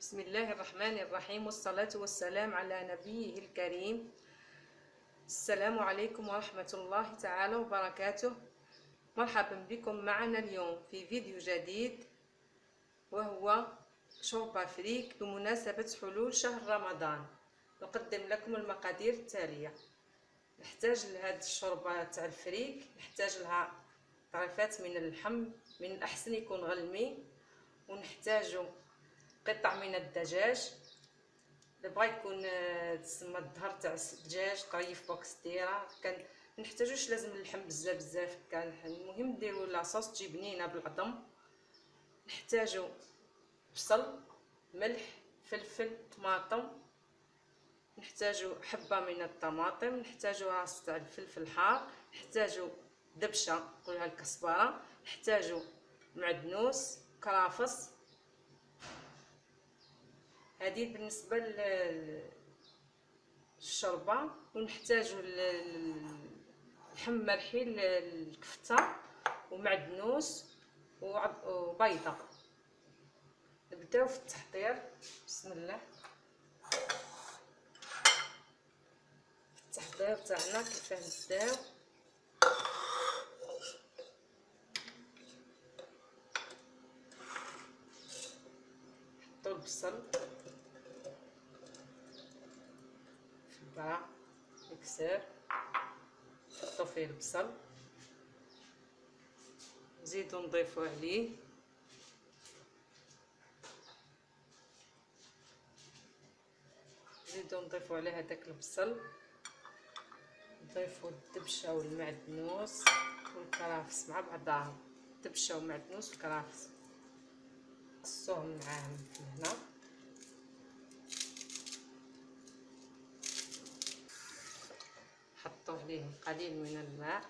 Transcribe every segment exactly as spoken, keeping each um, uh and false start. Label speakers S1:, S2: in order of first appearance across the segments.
S1: بسم الله الرحمن الرحيم، والصلاة والسلام على نبيه الكريم. السلام عليكم ورحمة الله تعالى وبركاته. مرحبا بكم معنا اليوم في فيديو جديد، وهو شوربة فريك بمناسبة حلول شهر رمضان. نقدم لكم المقادير التالية. نحتاج لهذه الشوربة تاع الفريك، نحتاج لها طرفات من اللحم، من الأحسن يكون غلمي، ونحتاج قطع من الدجاج. اللي بغا يكون تسمى الظهر تاع الدجاج طريف بوكس ديره، كان منحتاجوش لازم اللحم بزاف بزاف، كان المهم ديروا لاصوص تجي بنينه بالعظم. نحتاجو بصل، ملح، فلفل، طماطم، نحتاجو حبه من الطماطم، نحتاجو راس تاع الفلفل الحار، نحتاجو دبشه نقولها الكزبره، نحتاجو معدنوس، كرافس. هذه بالنسبه للشوربه. ونحتاجو اللحم مرحي، الكفته، ومعدنوس، وبيضه. نبداو في التحضير. بسم الله. التحضير تاعنا كيفاه نبداو. نحطو البصل في البرا مكسر، نحطو فيه البصل، نزيدو نضيفو عليه نزيدو نضيفو على هداك البصل، نضيفو الدبشه والمعدنوس والكرافس مع بعضاهم. الدبشه والمعدنوس والكرافس قصوهم معاهم في هنا. حطوا عليهم قليل من الماء،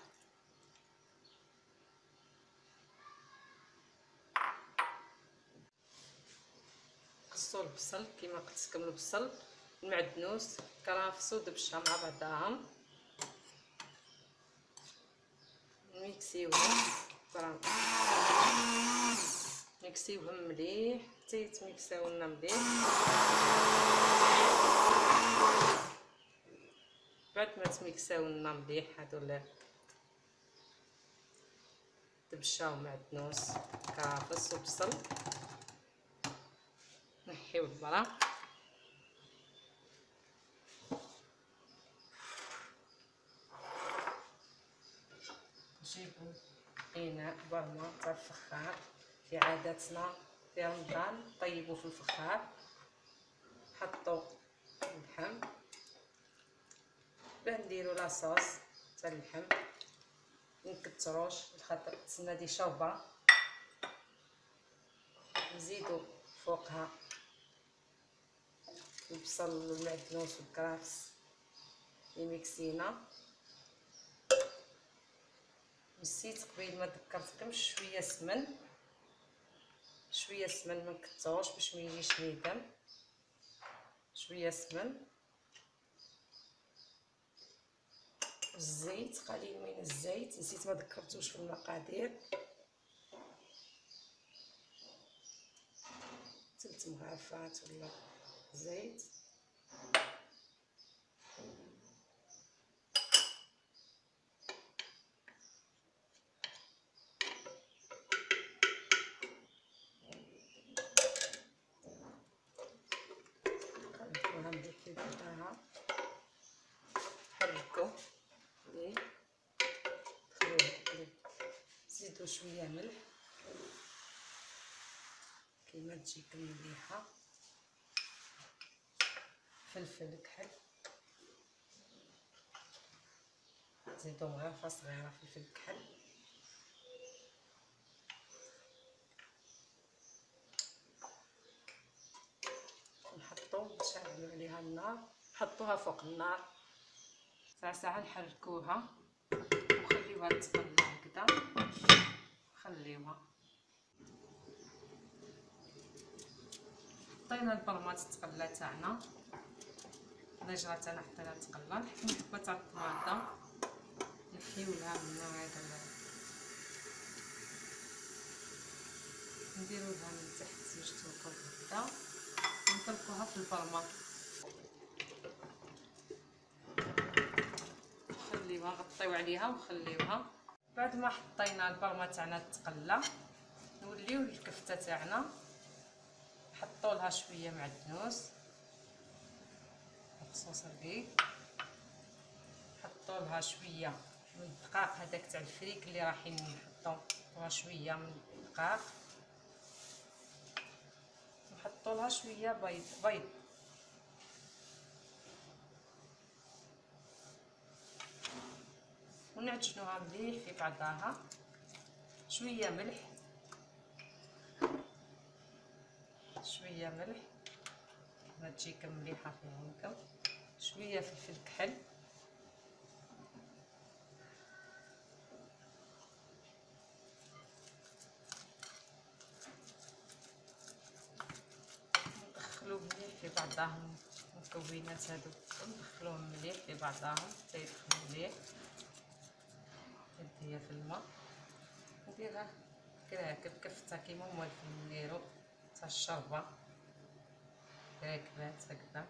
S1: قصوا البصل كما قلت لكم، البصل، المعدنوس، كرافس ودبشه مع بعضاهم، ميكسيوهم ميكسيوهم مليح حتى يتميكساو لنا مليح. بعد ما تميكساو لنا مليح هادو الدبشه ومعدنوس كرافس وبصل، نحيو البرا، نجيبو اناء برمه تاع الفخار. في عاداتنا في رمضان طيبوا في الفخار. حطوا اللحم باه نديرو لاصوص تاع اللحم، منكتروش خاطر تسنى دي شوربه. نزيدو فوقها البصل والمعدنوس والكرافس اللي ميكسينا. نسيت قبيل ما ذكرتكمش شويه سمن، شويه سمن ما نكثروش باش ما يجيش نيدم. شويه سمن، الزيت قليل من الزيت، نسيت ما ذكرتوش في المقادير. ثلاث مغرفات ولا زيت. قلبوها مليح في بعضها، حركوا مليح، خليوها. زيدوا شويه ملح كيما تجيكم مليحه، فلفل كحل، زيدوا مغرفه صغيره فلفل كحل، نحطو نشعلو عليها النار، نحطوها فوق النار ساعه ساعه، نحركوها وخليوها تقلى هكذا. خليوها. حطينا البرمات تقلى تاعنا، الدجاج تاعنا حطينا تقلى. نحطو حبه تاع الطماطم، نحيولها من هذا، نديرو لها من تحت زوج توقف هكذا، ونطلقوها في الفرمه، نخليوها نغطيو عليها ونخليوها. بعد ما حطينا البرمه تاعنا تقلى نوليو للكفته تاعنا، نحطوا لها شويه معدنوس بصوص رقيق، نحطوا لها شويه من الدقاق هذاك تاع الفريك اللي رايحين نحطوا شويه من الدقاق، نحطوا لها شويه بيض بيض ونعجنوها مليح في بعضها، شويه ملح شويه ملح ما تجيكم مليحه في عينكم، شويه فلفل كحل، ندخلوه مليح في بعضهم المكونات هادو، ندخلوهم مليح في بعضهم حتى يدخلوا مليح. نديها في الماء نديرها كراكب كفته كيما موالفين نديرو تاع الشربه، كراكبات هكذا.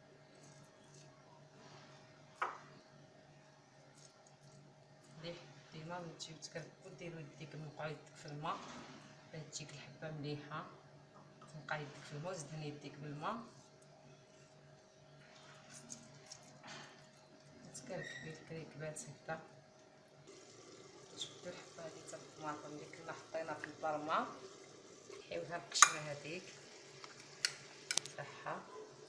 S1: مليح ديما ملي تجيو تكركبو ديرو يديكم وقعو يديك في الماء باش تجيك الحبه مليحه، تنقى يديك في الماء وزدني يديك بالماء، تكركبي الكريكبات هكذا. شفتو الحبه هادي تاع الطماطم اللي كنا حطينا في البرمه، نحيوها القشره هذيك تاعها،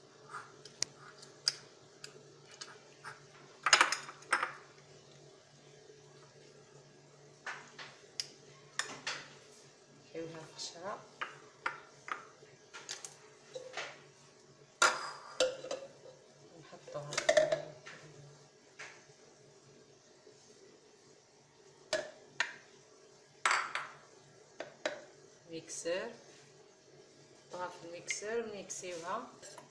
S1: نحيوها القشره ونحطوها ميكسور، نحطوها في الميكسور ونكسيوها.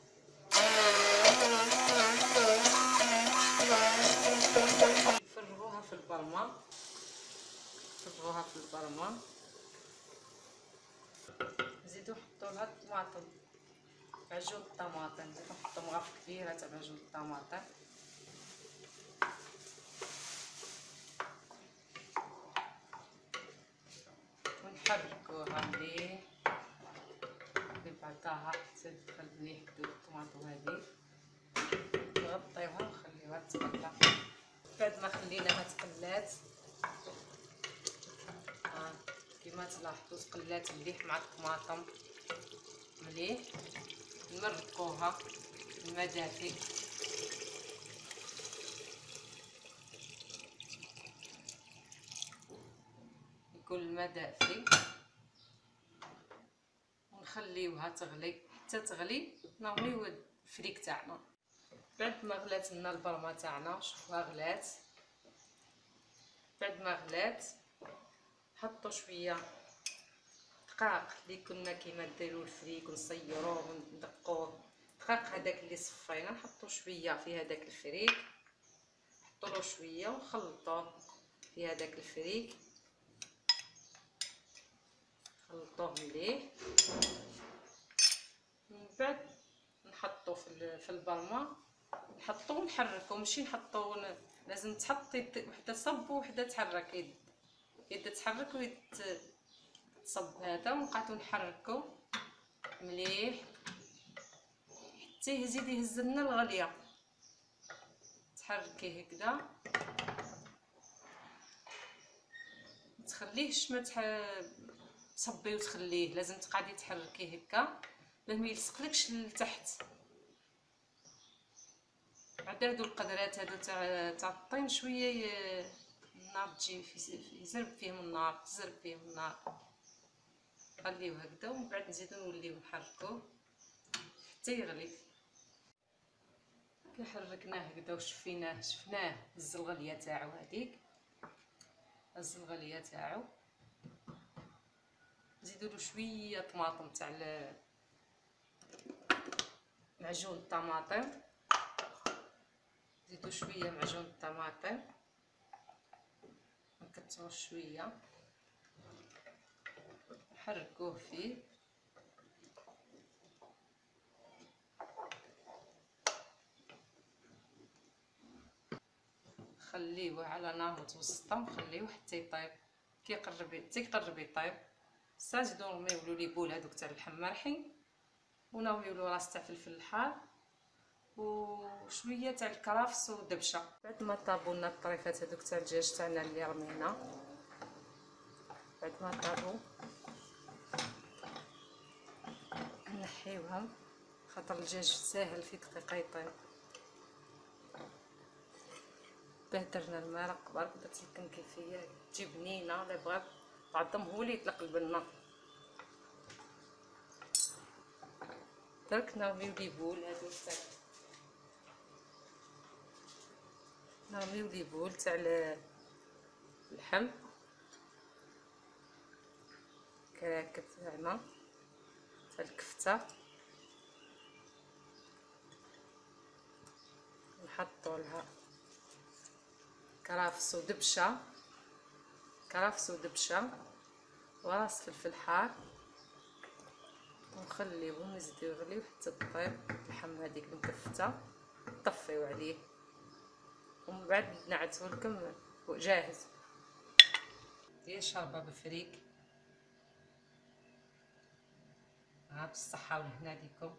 S1: نفرغوها في البرمه، نفرغوها في البرمه، نزيدو نحطو لها الطماطم، عجون الطماطم، نزيدو نحطو مغرف كبيره تاع عجون الطماطم، ونحركوها مليح ببعضها حتى تدخل مليح كدا الطماطم هذه، نغطيوها ونخليوها تقلى. بعد ما خليناها تقلات ها كيما تلاحظوا تقلات مليح مع الطماطم مليح، نمرقوها الماء دافي، يكون الماء دافي ونخليوها تغلي حتى تغلي، نرميو الفريك تاعنا. بعد ما غلات لنا البرمه تاعنا، شوفوها غلات، بعد ما غلات نحطو شويه دقاق اللي كنا كيما نديرو الفريك ونصيروه وندقوه، دقاق هذاك اللي صفينا نحطو شويه في هذاك الفريك، نحطو له شويه ونخلطوه في هذاك الفريك، نخلطوه مليح. من بعد نحطو في في البرمه، نحطو ونحركو، ماشي نحطو لازم تحط يد وحده تصب وحده تحرك، يد يد تحرك ويد تصب هذا، ونبقاو نحركو مليح حتى يزيد يهز لنا الغليه، تحركيه هكذا متخليهش ما تصبي وتخليه، لازم تقعدي تحركيه هكا باش ما يلصقلكش لتحت. عاد هادو القدرات هادو تاع تاع الطين شويه النار تجي يزرب فيهم النار، تزرب فيهم النار، نخليوه هكذا ومن بعد نزيدو نوليو نحركوه حتى يغلي. كي حركناه هكذا وشفيناه شفناه هز الغليه تاعو، هذيك هز الغليه تاعو، نزيدو له شويه طماطم تاع معجون الطماطم، نزيدو شويه معجون الطماطم نكثرو شويه، نحركوه فيه نخليوه على نار متوسطه ونخليوه حتى يطيب. كيقرب تيقرب يطيب بصح نزيدو نرميو لي بول هذوك تاع اللحم مالحين، ونرميو له راس تاع فلفل الحار وشويه تاع الكرفس ودبشه. بعد ما طابوا لنا الطريفات هذوك تاع الدجاج تاعنا اللي رمينا، بعد ما طابوا نحيوهم خاطر الدجاج ساهل في دقيقه يطيب. باه درنا المرق برك قلت لكم كيفيه تجي بنينه. اللي بغى بعضهم هو اللي يطلق البنه. درك نرميو لي بول هادو تاع نرميو لي بول تاع اللحم كراكب تاعنا تاع الكفته، نحطوا لها كرفس ودبشه كرفس ودبشه وراس فلفل حار، ونخليوه نزيدو يغليو حتى طيب اللحم هذيك المكفته، نطفيو عليه ومن بعد نعتو لكم جاهز. هي شاربه بفريك. ها بالصحه والهنا ليكم،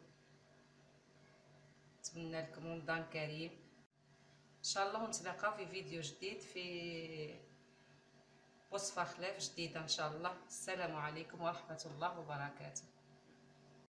S1: نتمنى لكم رمضان كريم ان شاء الله، ونتلاقاو في فيديو جديد في وصفه خلاف جديده ان شاء الله. السلام عليكم ورحمه الله وبركاته.